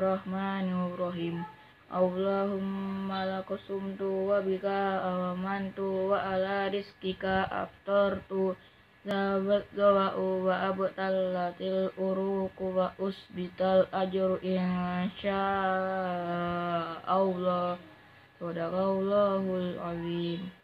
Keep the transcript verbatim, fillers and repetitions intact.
Bismillahirrahmanirrahim. Allahumma lakasumtu wa bika amantu wa ala rizkika aftartu zabat zawa'u wa abtallatil uruku wa usbital ajru insya Allah. Sadaqallahul azim.